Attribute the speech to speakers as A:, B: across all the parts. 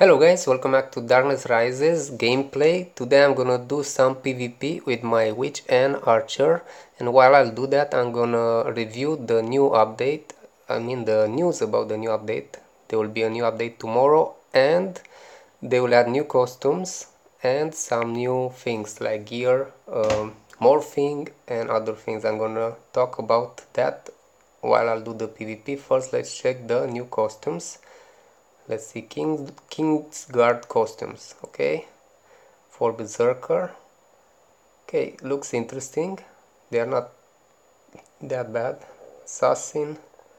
A: Hello guys, welcome back to Darkness Rises gameplay. Today I'm gonna do some PvP with my witch and archer, and while I'll do that I'm gonna review the new update. The news about the new update. There will be a new update tomorrow, and they will add new costumes and some new things like gear, morphing and other things. I'm gonna talk about that while I'll do the PvP. First let's check the new costumes. Let's see, Kingsguard costumes, okay, for Berserker. Okay, looks interesting. They are not that bad. Assassin.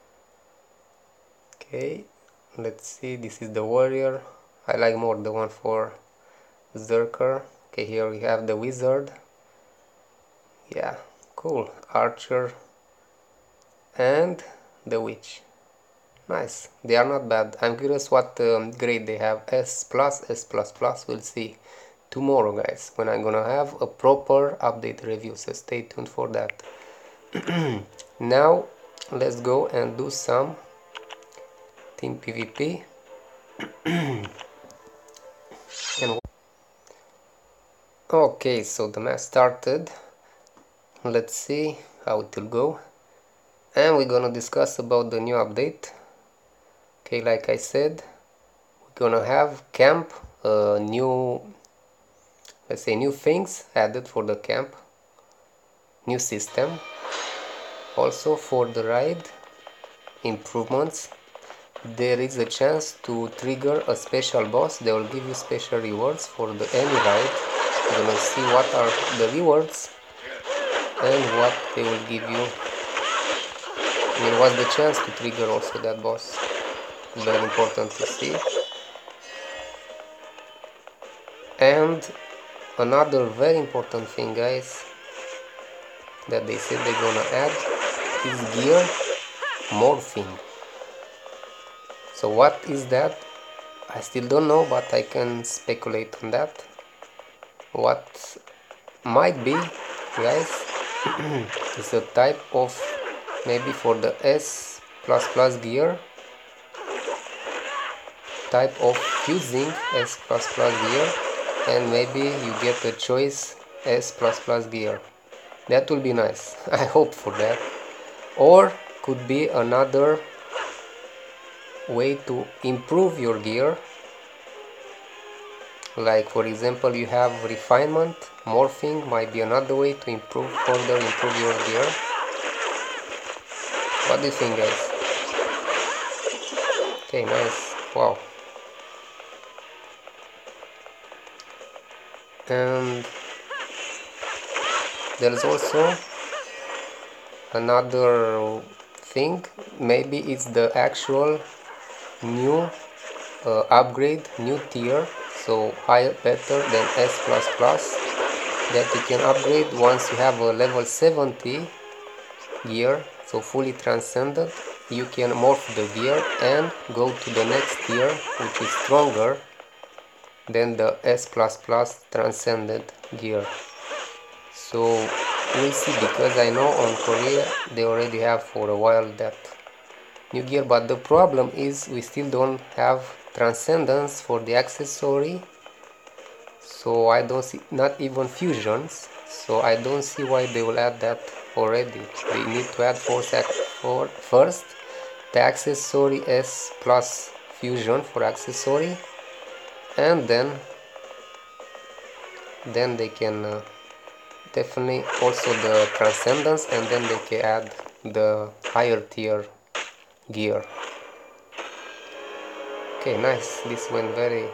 A: Okay, let's see, this is the Warrior. I like more the one for Berserker. Okay, here we have the Wizard. Yeah, cool. Archer and the Witch. Nice, they are not bad. I'm curious what grade they have. S+, S++, we'll see tomorrow guys, when I'm gonna have a proper update review, so stay tuned for that. Now let's go and do some team PvP. And okay, so the match started. Let's see how it will go, and we're gonna discuss about the new update. Okay, like I said, we're gonna have camp, new, let's say, new things added for the camp, new system, also for the ride, improvements. There is a chance to trigger a special boss. They will give you special rewards for any ride. You're gonna see what are the rewards and what they will give you. What's the chance to trigger also that boss. Very important to see. And another very important thing guys that they said they're gonna add is gear morphing. So what is that? I still don't know, but I can speculate on that. What might be, guys, is a type of, maybe for the S++ gear, type of fusing S++ gear, and maybe you get a choice S++ gear. That will be nice. I hope for that. Or could be another way to improve your gear, like for example you have refinement. Morphing might be another way to further improve your gear. What do you think guys? Okay, nice. Wow. And there's also another thing, maybe it's the actual new upgrade, new tier, so higher, better than S++, that you can upgrade once you have a level 70 gear, so fully transcended. You can morph the gear and go to the next tier, which is stronger than the S++ transcended gear. So we'll see, because I know on Korea they already have for a while that new gear, but the problem is we still don't have transcendence for the accessory, so I don't see, not even fusions, so I don't see why they will add that already. They need to add first the accessory S plus fusion for accessory, and then they can definitely also the transcendence, and then they can add the higher tier gear. Okay, nice. This went very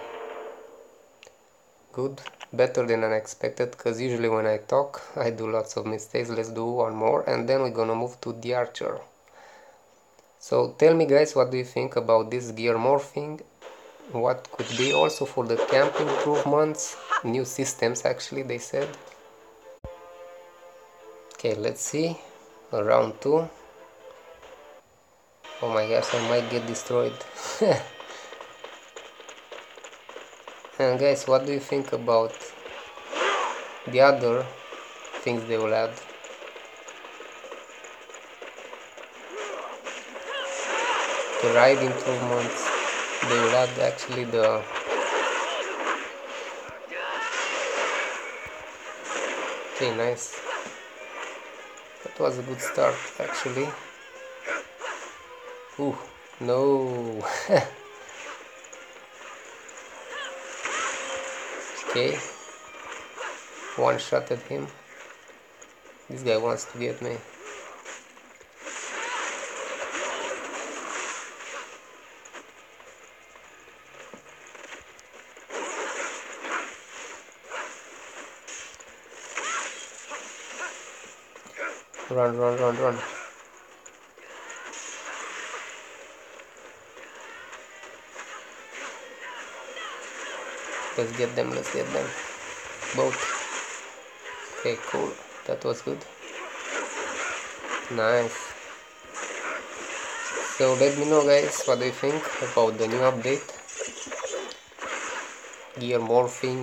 A: good, better than unexpected, because usually when I talk I do lots of mistakes. Let's do one more and then we're gonna move to the archer. So tell me guys, what do you think about this gear morphing? What could be also for the camp improvements, new systems actually they said. Okay, let's see. Round 2. Oh my gosh, I might get destroyed. And guys, what do you think about the other things they will add? The ride improvements, they will add actually the Okay, nice. That was a good start actually. Ooh, no. Okay, one shot at him. This guy wants to get me. Run, run, run, run. Let's get them, let's get them. Both. Okay, cool. That was good. Nice. So let me know guys, what do you think about the new update? Gear morphing.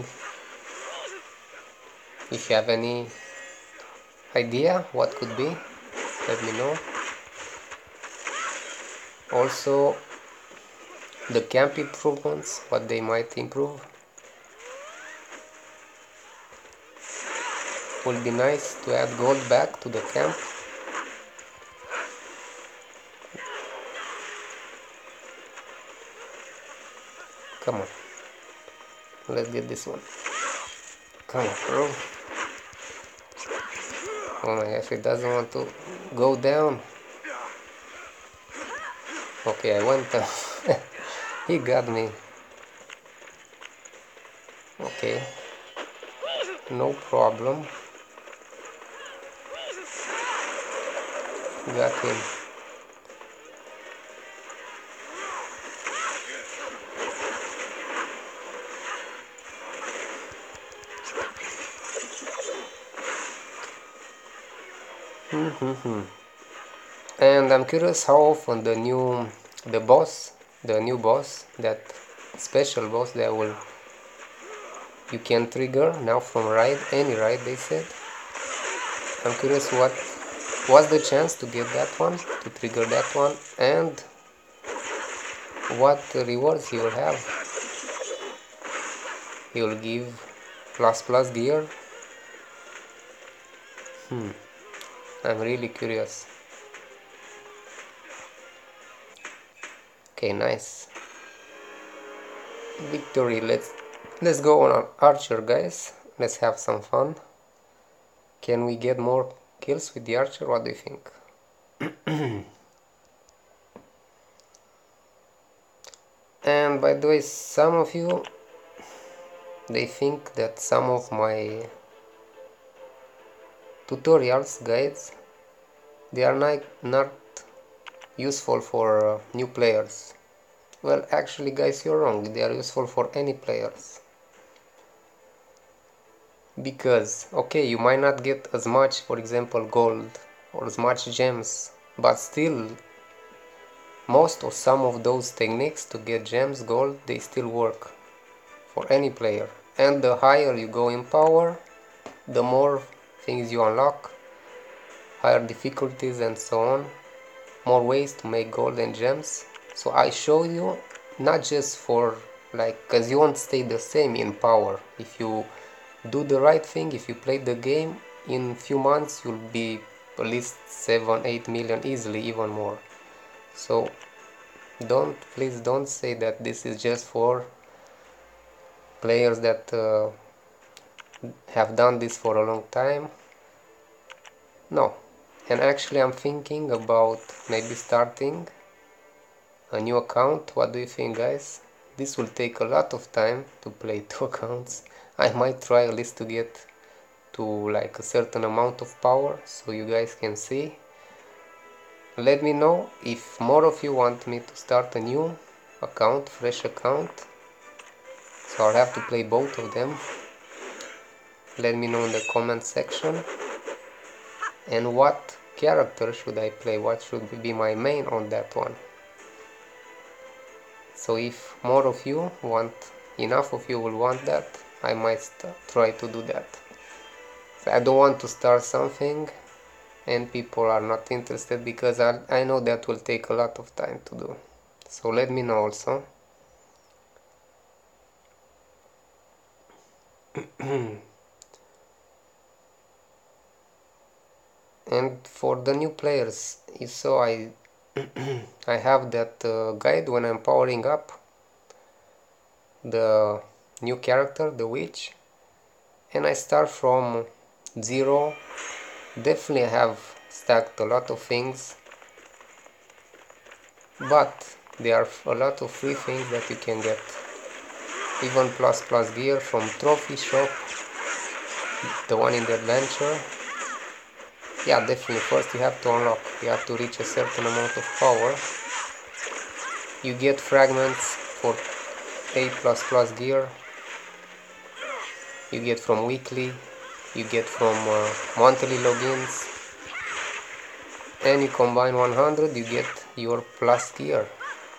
A: If you have any idea what could be, let me know. Also the camp improvements, what they might improve. Would be nice to add gold back to the camp. Come on, let's get this one. Come on, bro. Oh my gosh, it doesn't want to go down. Okay, I went down. He got me. Okay, no problem. Got him. And I'm curious how often the new boss, that special boss that you can trigger now from any ride they said. I'm curious what was the chance to get that one, to trigger that one, and what rewards he will have. He will give plus gear. I'm really curious. Okay, nice. Victory. Let's go on our archer, guys. Let's have some fun. Can we get more kills with the archer? What do you think? And by the way, some of you, they think that some of my tutorials, guides, they are not useful for new players. Well, actually guys, you're wrong. They are useful for any players. Because, okay, you might not get as much, for example, gold or as much gems, but still most or some of those techniques to get gems, gold, they still work for any player. And the higher you go in power, the more things you unlock, higher difficulties and so on, more ways to make gold and gems. So I show you not just for cause you won't stay the same in power. If you do the right thing, if you play the game, in few months you'll be at least 7-8 million easily, even more. So please don't say that this is just for players that have done this for a long time. No. And actually I'm thinking about maybe starting a new account. What do you think, guys? This will take a lot of time to play 2 accounts. I might try at least to get to like a certain amount of power so you guys can see. Let me know if more of you want me to start a new account, fresh account, so I'll have to play both of them. Let me know in the comment section. And what character should I play? What should be my main on that one? So if more of you want, enough of you will want that, I might try to do that. So I don't want to start something and people are not interested, because I know that will take a lot of time to do. So let me know also. And for the new players, you saw I I have that guide when I'm powering up the new character, the witch, and I start from 0. Definitely I have stacked a lot of things, but there are a lot of free things that you can get, even plus gear from trophy shop, the one in the adventure. Yeah, definitely first you have to unlock, you have to reach a certain amount of power. You get fragments for A++ gear, you get from weekly, you get from monthly logins, and you combine 100, you get your plus gear.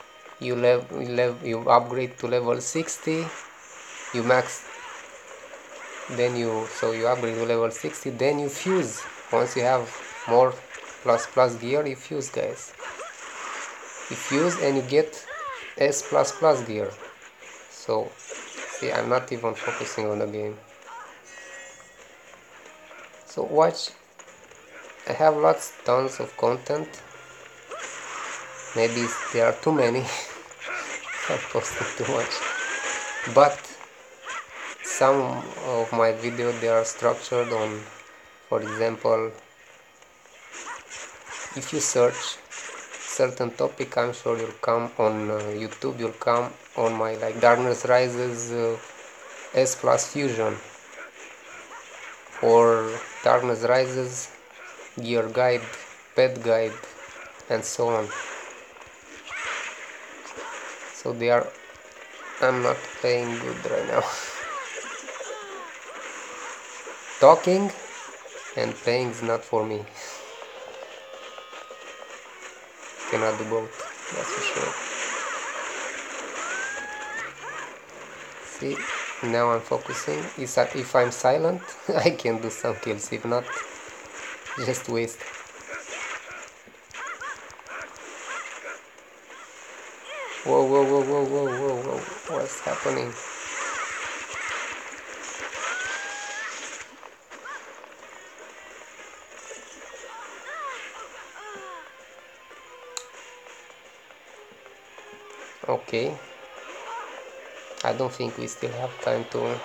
A: You upgrade to level 60, you max, then you upgrade to level 60, then you fuse. Once you have more plus gear, you fuse, guys. You fuse and you get S++ gear. So see, I'm not even focusing on the game. So watch, I have tons of content. Maybe there are too many. I posted too much, but some of my videos, they are structured on, for example, if you search certain topic, I'm sure you'll come on YouTube, you'll come on my like Darkness Rises S Plus Fusion, or Darkness Rises Gear Guide, Pet Guide, and so on. So they are, I'm not playing good right now. Talking and playing is not for me. Cannot do both, that's for sure. See, now I'm focusing. If I'm silent, I can do some kills. If not, just waste. Whoa, whoa, whoa, whoa, whoa, whoa, whoa. What's happening? Okay. I don't think we still have time to...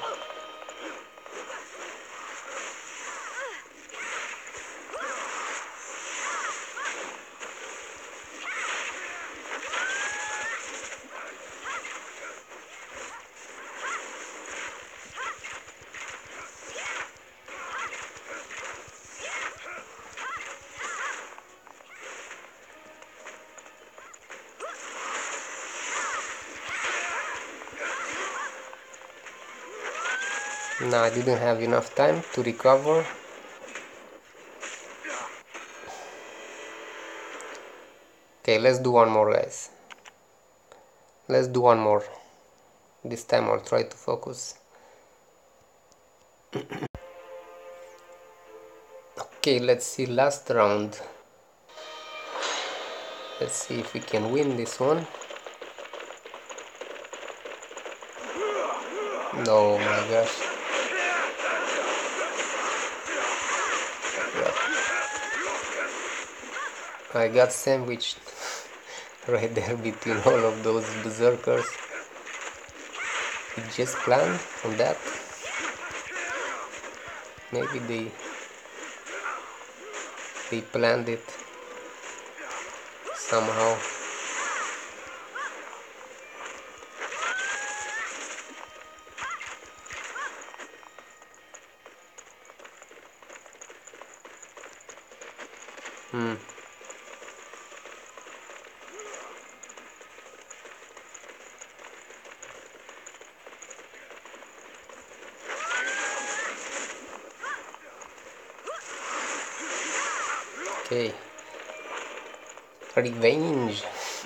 A: No, I didn't have enough time to recover. Okay, let's do one more, guys. Let's do one more. This time I'll try to focus. Okay, let's see, last round. Let's see if we can win this one. No, my gosh. Yeah. I got sandwiched right there between all of those berserkers. We just planned on that. Maybe they planned it somehow. Okay. Revenge.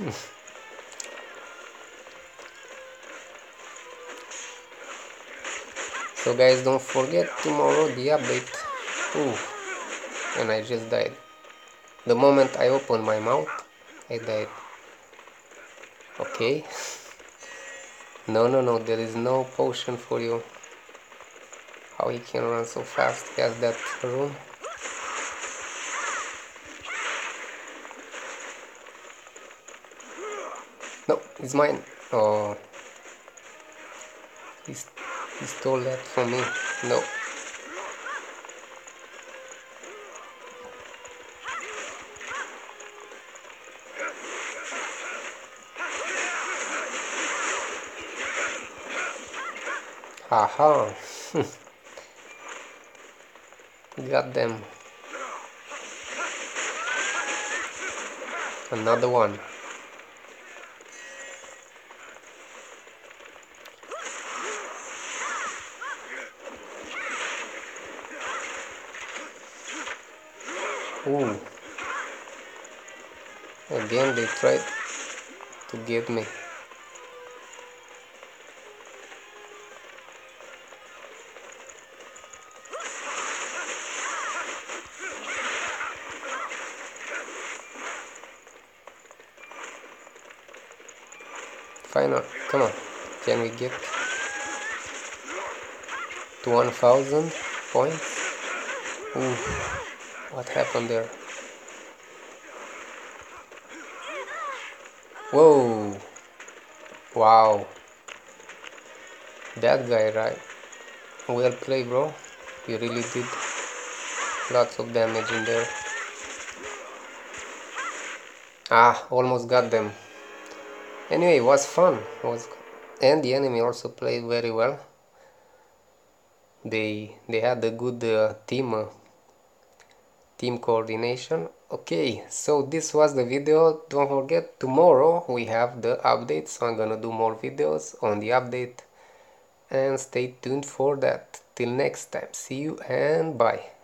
A: So guys, don't forget tomorrow the update. Ooh, and I just died. The moment I opened my mouth, I died. Okay. No, there is no potion for you. How he can run so fast? He has that rune. No, it's mine. Oh, he's, he stole that from me. No. Haha. Got them. Another one. Ooh. Again they tried to get me. Final. Come on. Can we get to 1000 points? Ooh. What happened there? Whoa. Wow. That guy, right? Well played, bro. You really did lots of damage in there. Ah, almost got them. Anyway, it was fun. And the enemy also played very well. They had a good team coordination. Okay, so this was the video. Don't forget, tomorrow we have the update, so I'm gonna do more videos on the update, and stay tuned for that. Till next time, see you and bye.